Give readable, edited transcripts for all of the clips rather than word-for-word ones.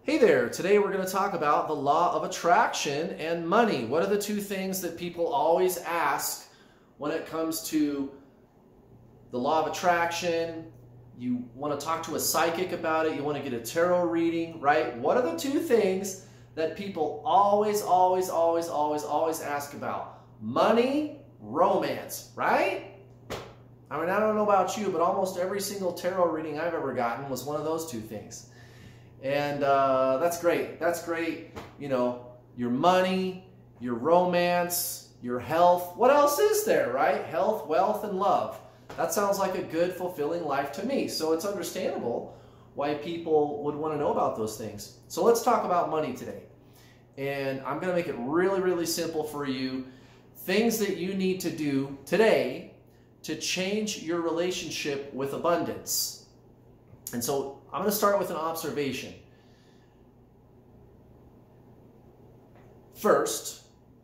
Hey there, today we're going to talk about the law of attraction and money. What are the two things that people always ask when it comes to the law of attraction? You want to talk to a psychic about it, you want to get a tarot reading, right? What are the two things that people always ask about? Money, romance, right? I mean, I don't know about you, but almost every single tarot reading I've ever gotten was one of those two things. And that's great. That's great. You know, your money, your romance, your health. What else is there, right? Health, wealth, and love. That sounds like a good, fulfilling life to me. So it's understandable why people would want to know about those things. So let's talk about money today. And I'm going to make it really simple for you. Things that you need to do today to change your relationship with abundance. And so I'm going to start with an observation. First,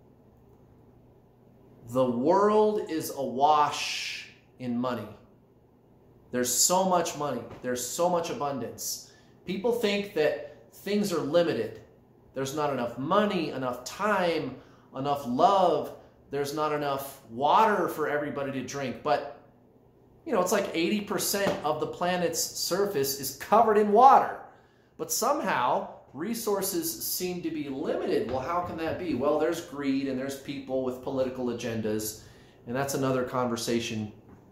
the world is awash in money. There's so much money. There's so much abundance. People think that things are limited. There's not enough money, enough time, enough love. There's not enough water for everybody to drink. But you know, it's like 80% of the planet's surface is covered in water. But somehow, resources seem to be limited. Well, how can that be? Well, there's greed and there's people with political agendas. And that's another conversation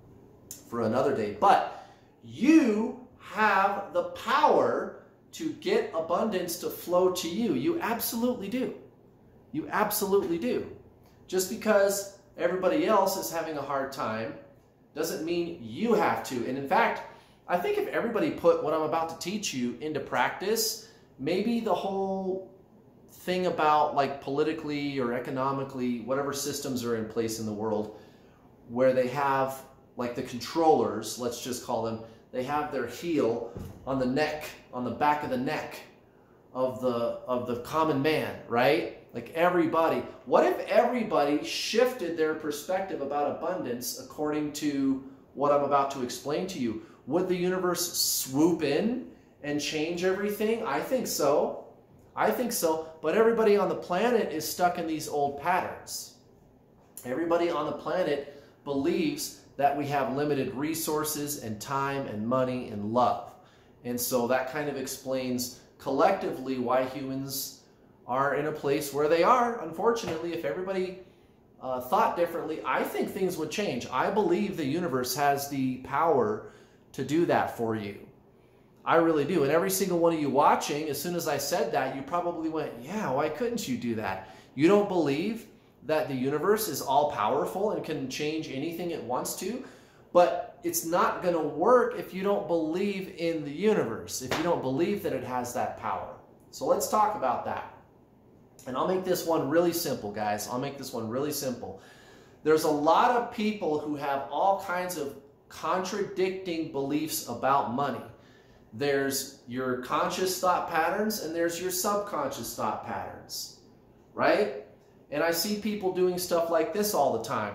for another day. But you have the power to get abundance to flow to you. You absolutely do. You absolutely do. Just because everybody else is having a hard time doesn't mean you have to. And in fact, I think if everybody put what I'm about to teach you into practice, maybe the whole thing about like politically or economically, whatever systems are in place in the world, where they have like the controllers, let's just call them, they have their heel on the neck, on the back of the neck of the common man, right? Like everybody. What if everybody shifted their perspective about abundance according to what I'm about to explain to you? Would the universe swoop in and change everything? I think so. I think so. But everybody on the planet is stuck in these old patterns. Everybody on the planet believes that we have limited resources and time and money and love. And so that kind of explains collectively why humans are in a place where they are. Unfortunately, if everybody thought differently, I think things would change. I believe the universe has the power to do that for you. I really do. And every single one of you watching, as soon as I said that, you probably went, yeah, why couldn't you do that? You don't believe that the universe is all powerful and can change anything it wants to, but it's not going to work if you don't believe in the universe, if you don't believe that it has that power. So let's talk about that. And I'll make this one really simple, guys. I'll make this one really simple. There's a lot of people who have all kinds of contradicting beliefs about money. There's your conscious thought patterns and there's your subconscious thought patterns, right? And I see people doing stuff like this all the time.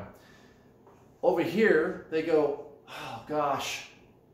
Over here, they go, oh gosh,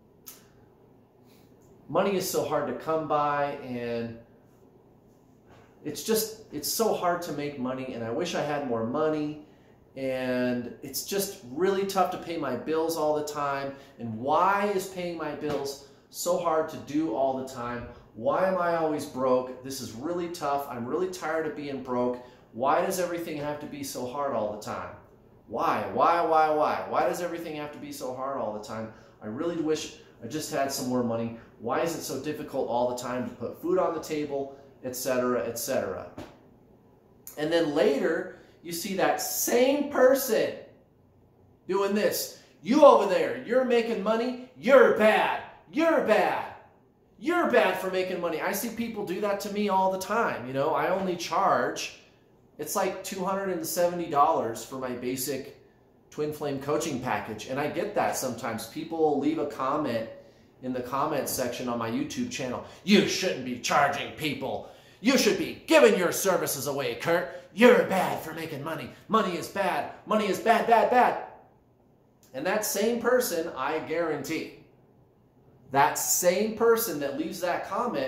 money is so hard to come by, and it's so hard to make money, and I wish I had more money, and it's just really tough to pay my bills all the time. And why is paying my bills so hard to do all the time? Why am I always broke? This is really tough. I'm really tired of being broke. Why does everything have to be so hard all the time? Why? Why does everything have to be so hard all the time? I really wish I just had some more money. Why is it so difficult all the time to put food on the table, etc., etc.? And then later, you see that same person doing this. You over there, you're making money, you're bad. You're bad. You're bad for making money. I see people do that to me all the time. You know, I only charge, it's like $270 for my basic Twin Flame coaching package. And I get that sometimes. People will leave a comment in the comments section on my YouTube channel. You shouldn't be charging people. You should be giving your services away, Kurt. You're bad for making money. Money is bad. Money is bad, bad, bad. And that same person, I guarantee, that same person that leaves that comment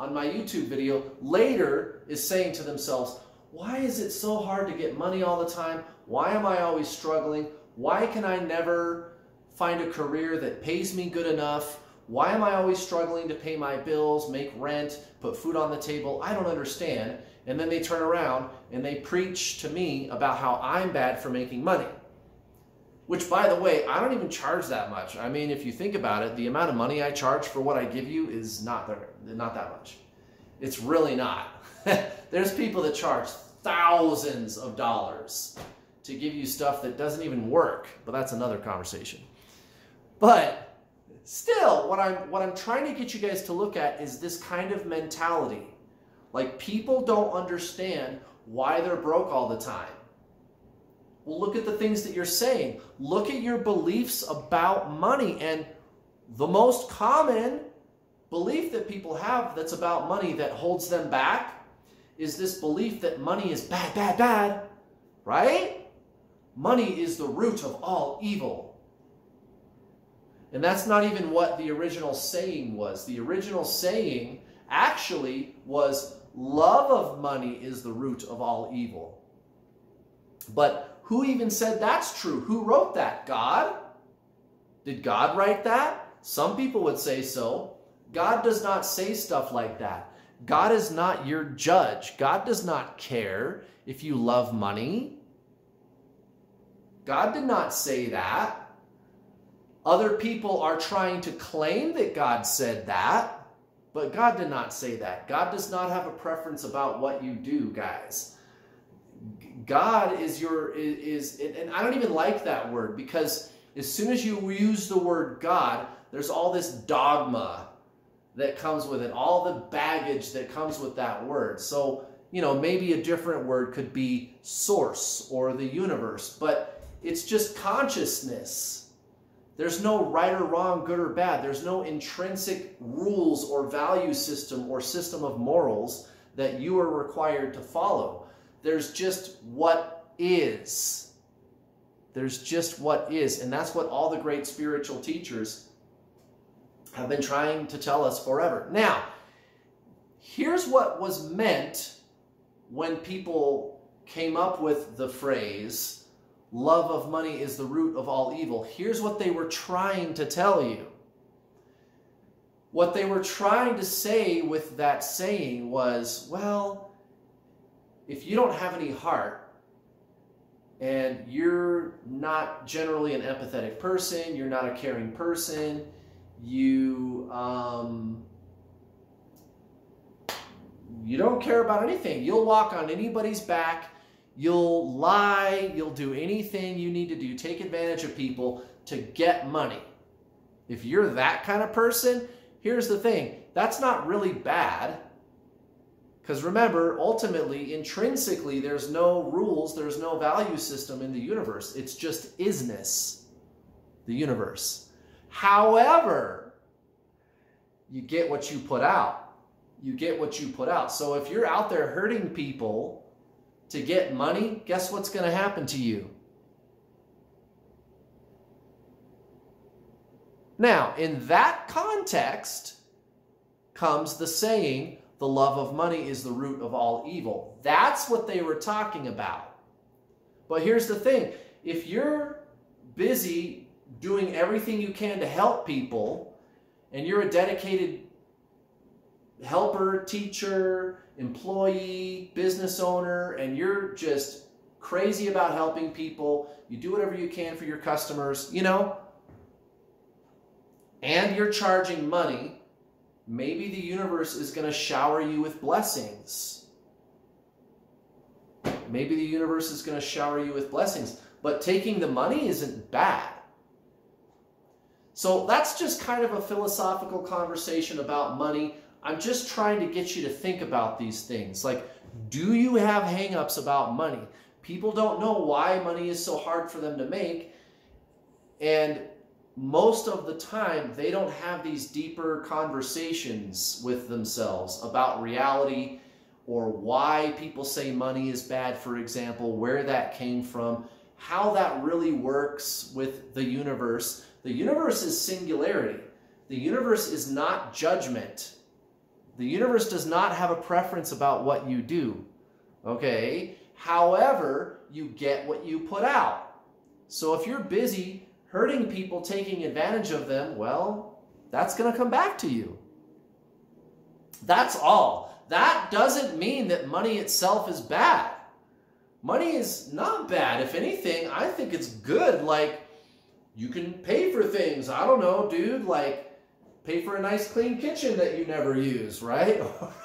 on my YouTube video later is saying to themselves, why is it so hard to get money all the time? Why am I always struggling? Why can I never find a career that pays me good enough? Why am I always struggling to pay my bills, make rent, put food on the table? I don't understand. And then they turn around and they preach to me about how I'm bad for making money. Which, by the way, I don't even charge that much. I mean, if you think about it, the amount of money I charge for what I give you is not that much. It's really not. There's people that charge thousands of dollars to give you stuff that doesn't even work, but that's another conversation. But still, what I'm trying to get you guys to look at is this kind of mentality. Like, people don't understand why they're broke all the time. Well, look at the things that you're saying. Look at your beliefs about money. And the most common belief that people have that's about money that holds them back is this belief that money is bad, bad, bad, right? Money is the root of all evil. And that's not even what the original saying was. The original saying actually was, love of money is the root of all evil. But who even said that's true? Who wrote that? God? Did God write that? Some people would say so. God does not say stuff like that. God is not your judge. God does not care if you love money. God did not say that. Other people are trying to claim that God said that, but God did not say that. God does not have a preference about what you do, guys. God is and I don't even like that word, because as soon as you use the word God, there's all this dogma that comes with it, all the baggage that comes with that word. So, you know, maybe a different word could be source or the universe, but it's just consciousness. There's no right or wrong, good or bad. There's no intrinsic rules or value system or system of morals that you are required to follow. There's just what is. There's just what is. And that's what all the great spiritual teachers have been trying to tell us forever. Now, here's what was meant when people came up with the phrase, love of money is the root of all evil. Here's what they were trying to tell you. What they were trying to say with that saying was, well, if you don't have any heart and you're not generally an empathetic person, you're not a caring person, you don't care about anything. You'll walk on anybody's back. You'll lie. You'll do anything you need to do. Take advantage of people to get money. If you're that kind of person, here's the thing. That's not really bad. Because remember, ultimately, intrinsically, there's no rules, there's no value system in the universe. It's just isness, the universe. However, you get what you put out. You get what you put out. So if you're out there hurting people to get money, guess what's going to happen to you? Now, in that context comes the saying, the love of money is the root of all evil. That's what they were talking about. But here's the thing. If you're busy doing everything you can to help people, and you're a dedicated helper, teacher, employee, business owner, and you're just crazy about helping people, you do whatever you can for your customers, you know, and you're charging money, maybe the universe is going to shower you with blessings. Maybe the universe is going to shower you with blessings. But taking the money isn't bad. So that's just kind of a philosophical conversation about money. I'm just trying to get you to think about these things. Like, do you have hang-ups about money? People don't know why money is so hard for them to make. And most of the time, they don't have these deeper conversations with themselves about reality or why people say money is bad, for example, where that came from, how that really works with the universe. The universe is singularity. The universe is not judgment. The universe does not have a preference about what you do. Okay? However, you get what you put out. So if you're busy hurting people, taking advantage of them, well, that's going to come back to you. That's all. That doesn't mean that money itself is bad. Money is not bad. If anything, I think it's good. Like, you can pay for things. I don't know, dude. Like, pay for a nice clean kitchen that you never use, right?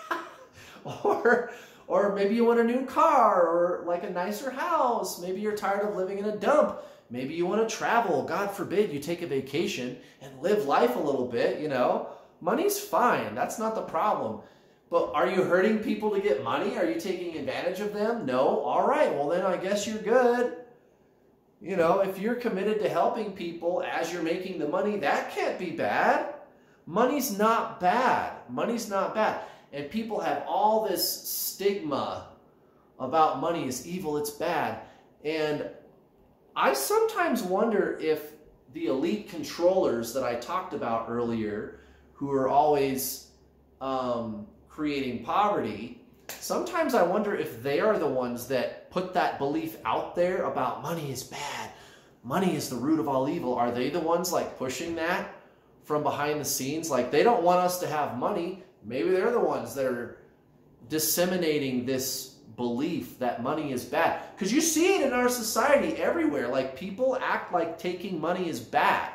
Or maybe you want a new car or like a nicer house. Maybe you're tired of living in a dump. Maybe you want to travel. God forbid you take a vacation and live life a little bit, you know. Money's fine. That's not the problem. But are you hurting people to get money? Are you taking advantage of them? No? All right. Well, then I guess you're good. You know, if you're committed to helping people as you're making the money, that can't be bad. Money's not bad. Money's not bad. And people have all this stigma about money is evil, it's bad. And I sometimes wonder if the elite controllers that I talked about earlier, who are always creating poverty, sometimes I wonder if they are the ones that put that belief out there about money is bad. Money is the root of all evil. Are they the ones like pushing that from behind the scenes? Like, they don't want us to have money. Maybe they're the ones that are disseminating this belief that money is bad. Because you see it in our society everywhere. Like, people act like taking money is bad.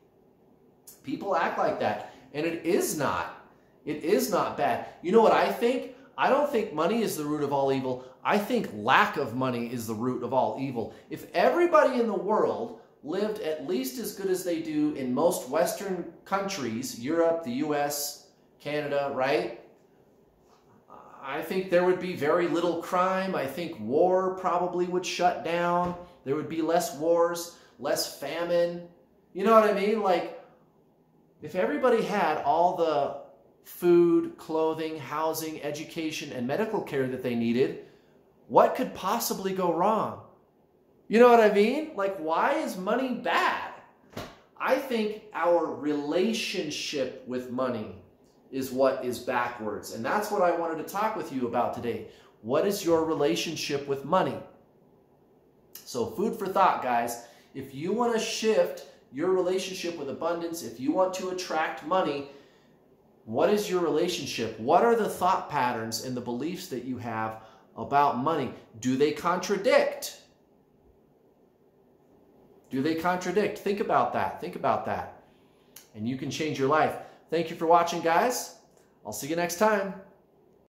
People act like that. And it is not. It is not bad. You know what I think? I don't think money is the root of all evil. I think lack of money is the root of all evil. If everybody in the world lived at least as good as they do in most Western countries, Europe, the US, Canada, right? I think there would be very little crime. I think war probably would shut down. There would be less wars, less famine. You know what I mean? Like, if everybody had all the food, clothing, housing, education, and medical care that they needed, what could possibly go wrong? You know what I mean? Like, why is money bad? I think our relationship with money is what is backwards. And that's what I wanted to talk with you about today. What is your relationship with money? So, food for thought, guys. If you want to shift your relationship with abundance, if you want to attract money, what is your relationship? What are the thought patterns and the beliefs that you have about money? Do they contradict? Do they contradict? Think about that. Think about that. And you can change your life. Thank you for watching, guys. I'll see you next time.